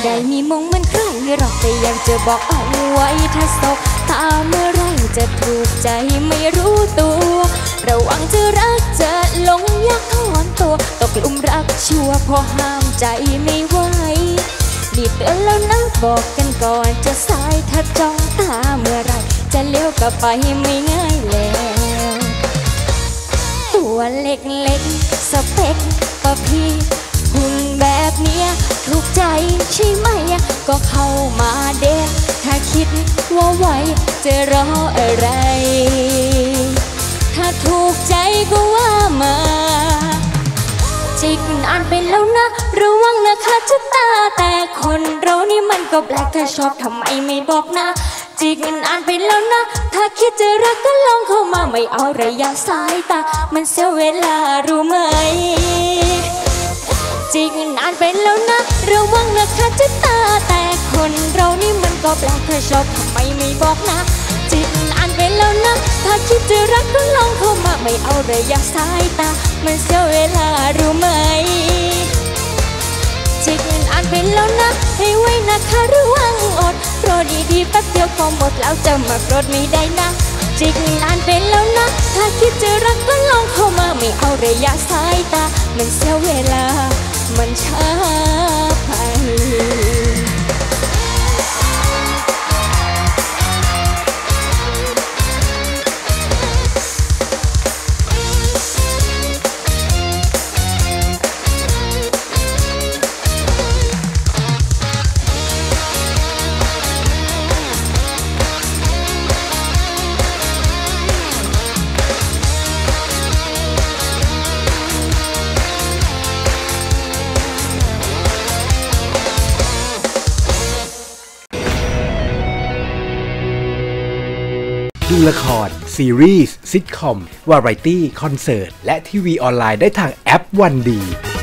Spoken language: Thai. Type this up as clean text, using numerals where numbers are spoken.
ได้มีมงเหมือนใครหรอกแต่อยากจะบอกเอาไว้ถ้าสบตาเมื่อไรจะถูกใจไม่รู้ตัวระวังจะรักจะหลงอยากถอนตัวตกหลุมรักชัวพอห้ามใจไม่ไหวรีบเตือนแล้วนะบอกกันก่อนจะสายถ้าจ้องตาเมื่อไรจะเลี้ยวกลับไปไม่ง่ายแล้วตัวเล็กๆสเปคปะพี่หุ่นแบบเนี้ยถูกใจใช่ไหมก็เข้ามาเด็กถ้าคิดว่าไหวจะรออะไรถ้าถูกใจก็ว่ามาจิกนานไปแล้วนะระวังนะคะจะตาแต่คนเรานี่มันก็แปลกถ้าชอบทำไมไม่บอกนะจิกนานไปแล้วนะถ้าคิดจะรักก็ลองเข้ามาไม่เอาระยะสายตามันเสียเวลารู้ไหมจิกนานไปแล้วนะระวังนะคะจะตาแต่คนเรานี่มันก็แปลกถ้าชอบทำไมไม่บอกนะจิกนานไปแล้วนะถ้าคิดจะรักก็ลองเข้ามาไม่เอาระยะสายตามันเสียเวลารู้ไหมจิกนานไปแล้วนะให้ไว้นะคะระวังอดรอดีๆแป๊บเดียวก็หมดแล้วจะมาโกรธไม่ได้นะจิกนานไปแล้วนะถ้าคิดจะรักก็ลองเข้ามาไม่เอาระยะสายตามันเสียเวลามันช้าไปดูละครซีรีส์ซิทคอมวาไรตี้คอนเสิร์ตและทีวีออนไลน์ได้ทางแอปวันดี